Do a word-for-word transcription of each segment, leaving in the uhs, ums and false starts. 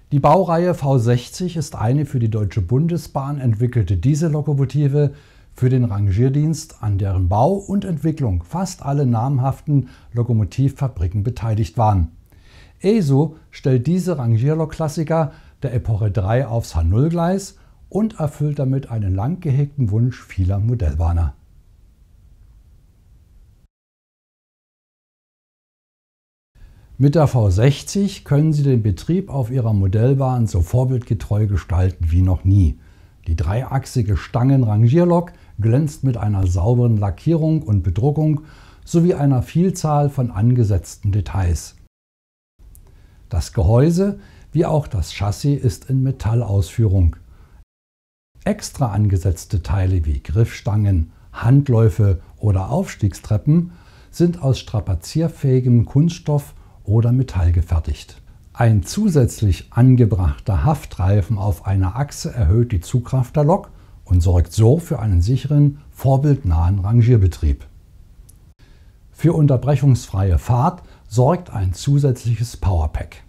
Die Baureihe V sechzig ist eine für die Deutsche Bundesbahn entwickelte Diesellokomotive für den Rangierdienst, an deren Bau und Entwicklung fast alle namhaften Lokomotivfabriken beteiligt waren. E S O stellt diese Rangierlok-Klassiker der Epoche drei aufs H null Gleis und erfüllt damit einen lang gehegten Wunsch vieler Modellbahner. Mit der V sechzig können Sie den Betrieb auf Ihrer Modellbahn so vorbildgetreu gestalten wie noch nie. Die dreiachsige Stangen-Rangierlok glänzt mit einer sauberen Lackierung und Bedruckung sowie einer Vielzahl von angesetzten Details. Das Gehäuse wie auch das Chassis ist in Metallausführung. Extra angesetzte Teile wie Griffstangen, Handläufe oder Aufstiegstreppen sind aus strapazierfähigem Kunststoff oder Metall gefertigt. Ein zusätzlich angebrachter Haftreifen auf einer Achse erhöht die Zugkraft der Lok und sorgt so für einen sicheren, vorbildnahen Rangierbetrieb. Für unterbrechungsfreie Fahrt sorgt ein zusätzliches Powerpack.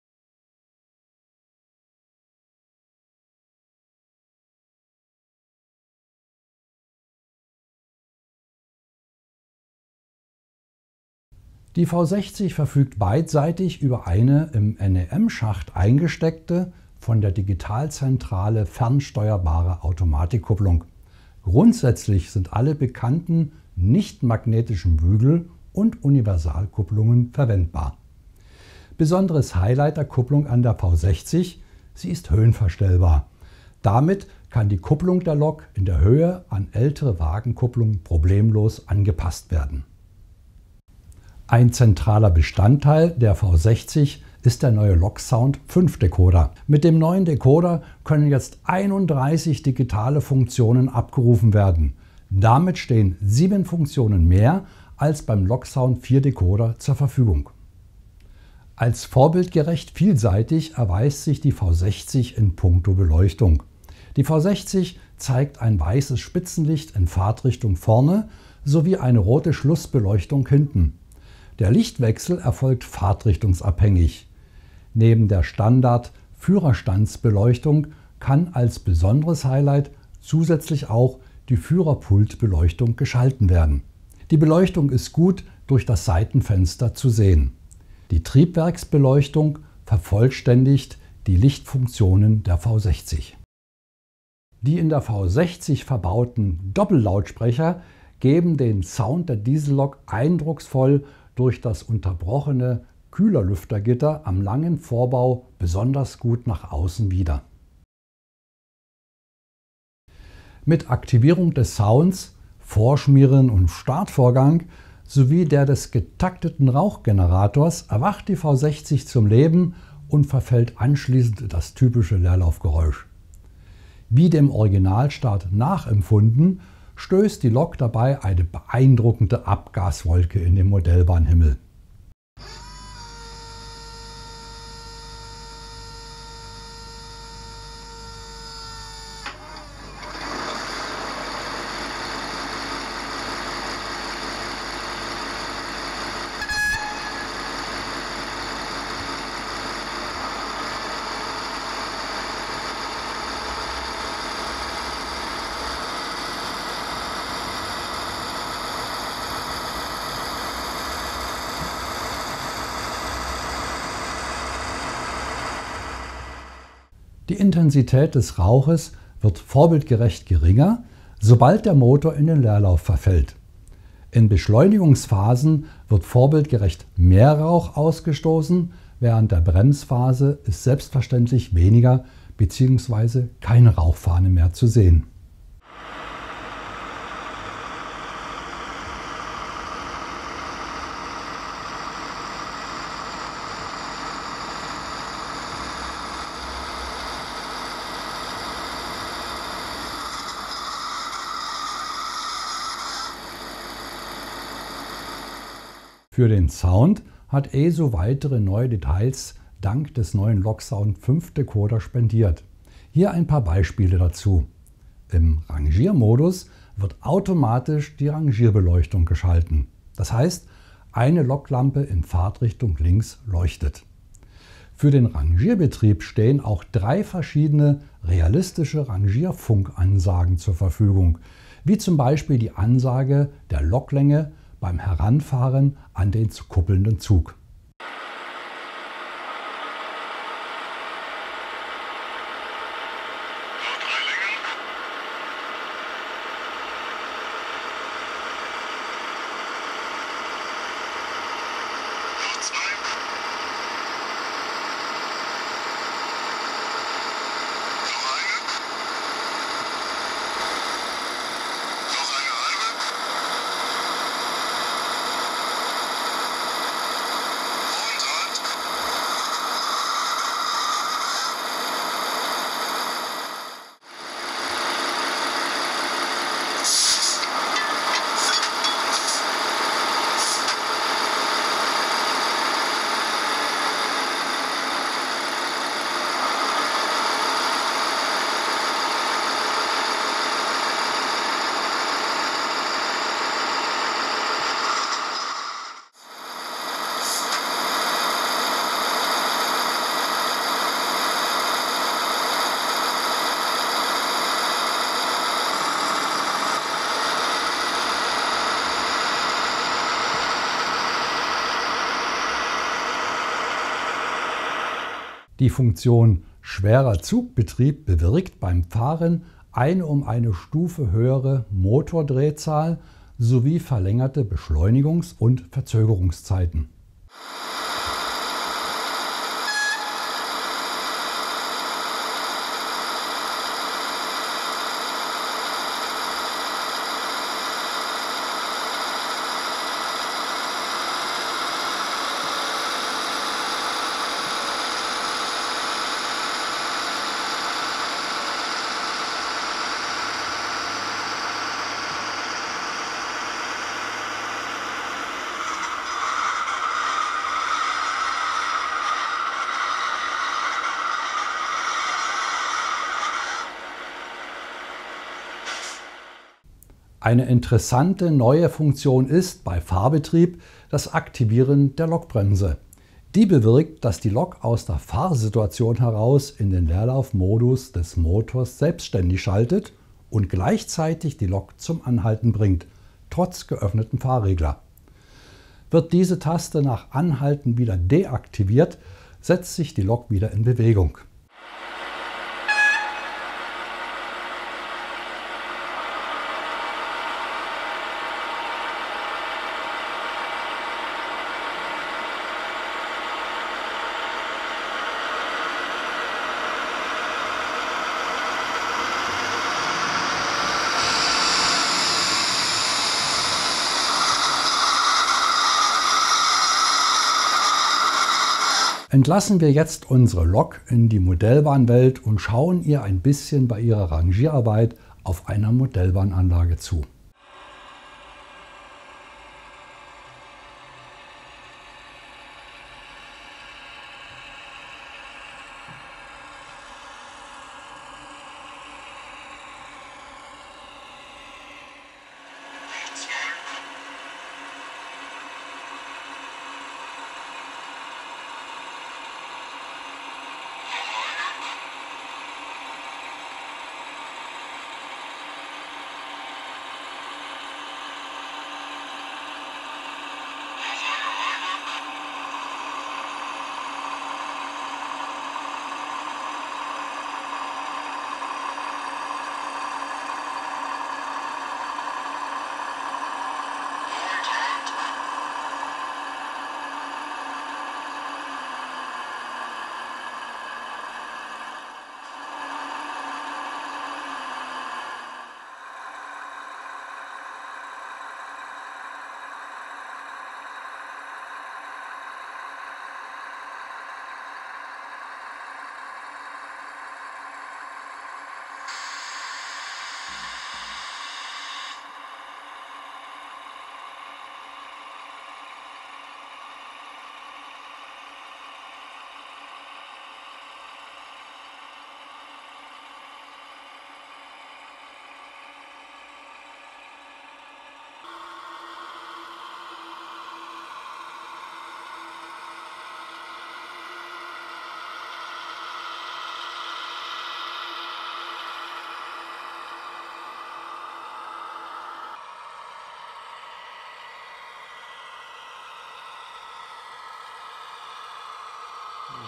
Die V sechzig verfügt beidseitig über eine im N E M-Schacht eingesteckte, von der Digitalzentrale fernsteuerbare Automatikkupplung. Grundsätzlich sind alle bekannten nicht-magnetischen Bügel- und Universalkupplungen verwendbar. Besonderes Highlight der Kupplung an der V sechzig: sie ist höhenverstellbar. Damit kann die Kupplung der Lok in der Höhe an ältere Wagenkupplungen problemlos angepasst werden. Ein zentraler Bestandteil der V sechzig ist der neue Loksound fünf Decoder. Mit dem neuen Decoder können jetzt einunddreißig digitale Funktionen abgerufen werden. Damit stehen sieben Funktionen mehr als beim Loksound vier Decoder zur Verfügung. Als vorbildgerecht vielseitig erweist sich die V sechzig in puncto Beleuchtung. Die V sechzig zeigt ein weißes Spitzenlicht in Fahrtrichtung vorne sowie eine rote Schlussbeleuchtung hinten. Der Lichtwechsel erfolgt fahrtrichtungsabhängig. Neben der Standard-Führerstandsbeleuchtung kann als besonderes Highlight zusätzlich auch die Führerpultbeleuchtung geschalten werden. Die Beleuchtung ist gut durch das Seitenfenster zu sehen. Die Triebwerksbeleuchtung vervollständigt die Lichtfunktionen der V sechzig. Die in der V sechzig verbauten Doppellautsprecher geben den Sound der Diesellok eindrucksvoll durch das unterbrochene Kühlerlüftergitter am langen Vorbau besonders gut nach außen wieder. Mit Aktivierung des Sounds, Vorschmieren und Startvorgang sowie der des getakteten Rauchgenerators erwacht die V sechzig zum Leben und verfällt anschließend in das typische Leerlaufgeräusch. Wie dem Originalstart nachempfunden, stößt die Lok dabei eine beeindruckende Abgaswolke in den Modellbahnhimmel. Die Intensität des Rauches wird vorbildgerecht geringer, sobald der Motor in den Leerlauf verfällt. In Beschleunigungsphasen wird vorbildgerecht mehr Rauch ausgestoßen, während der Bremsphase ist selbstverständlich weniger bzw. keine Rauchfahne mehr zu sehen. Für den Sound hat E S O weitere neue Details dank des neuen Loksound fünf Decoder spendiert. Hier ein paar Beispiele dazu. Im Rangiermodus wird automatisch die Rangierbeleuchtung geschalten. Das heißt, eine Loklampe in Fahrtrichtung links leuchtet. Für den Rangierbetrieb stehen auch drei verschiedene realistische Rangierfunkansagen zur Verfügung, wie zum Beispiel die Ansage der Loklänge beim Heranfahren an den zu kuppelnden Zug. Die Funktion schwerer Zugbetrieb bewirkt beim Fahren eine um eine Stufe höhere Motordrehzahl sowie verlängerte Beschleunigungs- und Verzögerungszeiten. Eine interessante neue Funktion ist bei Fahrbetrieb das Aktivieren der Lokbremse. Die bewirkt, dass die Lok aus der Fahrsituation heraus in den Leerlaufmodus des Motors selbstständig schaltet und gleichzeitig die Lok zum Anhalten bringt, trotz geöffnetem Fahrregler. Wird diese Taste nach Anhalten wieder deaktiviert, setzt sich die Lok wieder in Bewegung. Entlassen wir jetzt unsere Lok in die Modellbahnwelt und schauen ihr ein bisschen bei ihrer Rangierarbeit auf einer Modellbahnanlage zu.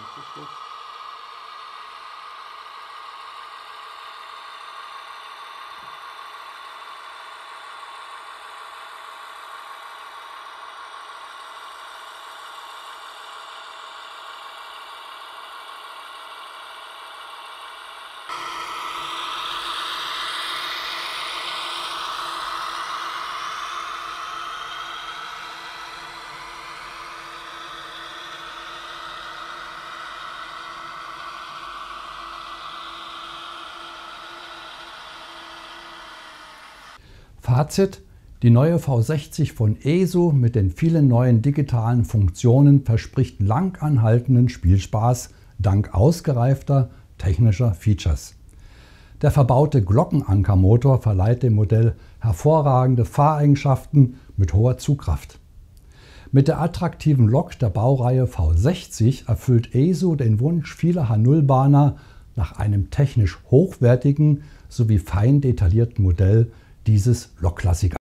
Fazit: Die neue V sechzig von E S U mit den vielen neuen digitalen Funktionen verspricht langanhaltenden Spielspaß dank ausgereifter technischer Features. Der verbaute Glockenankermotor verleiht dem Modell hervorragende Fahreigenschaften mit hoher Zugkraft. Mit der attraktiven Lok der Baureihe V sechzig erfüllt E S U den Wunsch vieler H null-Bahner nach einem technisch hochwertigen sowie fein detaillierten Modell dieses Lokklassikers.